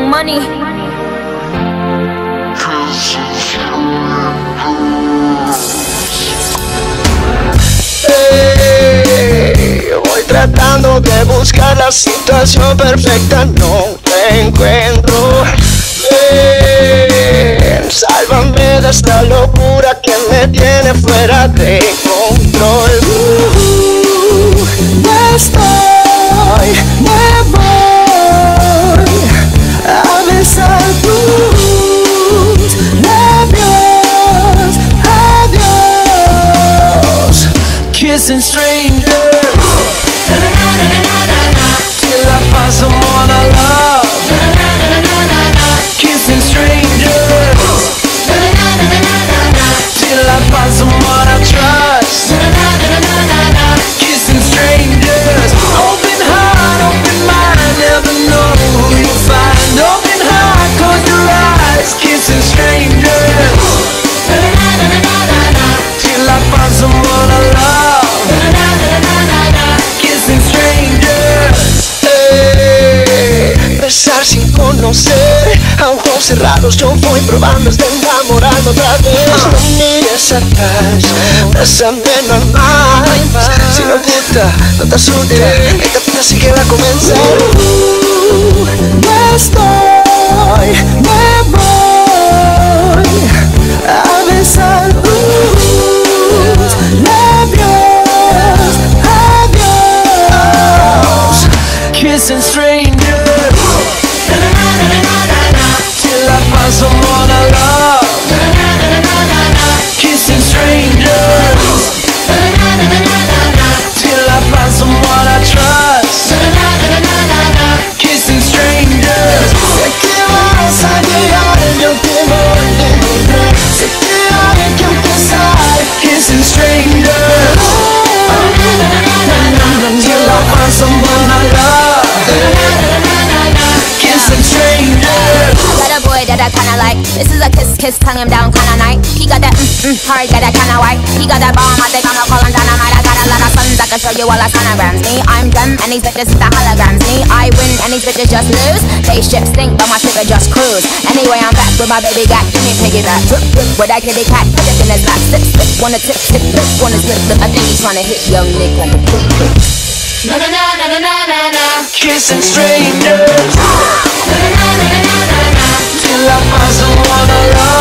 Young Money. Voy tratando de buscar la situación perfecta, no te encuentro. Ven, sálvame de esta locura que me tiene fuera de control. Ya estoy, me voy a besar tus labios. Adiós, kissing strangers till I find someone I love. Kissing strangers till I find someone I trust. Kissing strangers, open heart, open mind, never know who you find. Open heart, close your eyes. Kissing strangers till I find someone I love. Kissing strangers. Besar sin conocer, a ojos cerrados yo voy probando hasta enamorarme otra vez. No mires atrás, bésame normal. Si no gusta, no te asustes, esta fiesta sí que va a comenzar. Ya estoy, me voy a besar tus labios. Adiós, kissing strangers till I find someone I love. Kissing strangers till I find someone I trust. Kissing strangers. Sé que vas a llegar, yo te voy a encontrar. Sé que hay que empezar. Kissing strangers till I find someone I love. Kissing strangers. Got a boy that I kinda like. This is a kiss, tongue him down kinda night. He got that hard that I kinda white. He got that bomb, I think I'ma call him dynamite. I got a lot of sons, I can show you all our sonograms. Me, I'm them, and these bitches is the holograms. Me, I win, and these bitches just lose. They ship stink, but my ship just cruise. Anyway, I'm back with my baby got. Give me piggyback, drip, drip, with that kitty cat. Put it in his lap, slip, slip, wanna tip, tip, flip, wanna slip, slip. I think he's trying to hit young Nick like a quick, quick. Na na na na na na na. Kissing strangers till I find someone I love.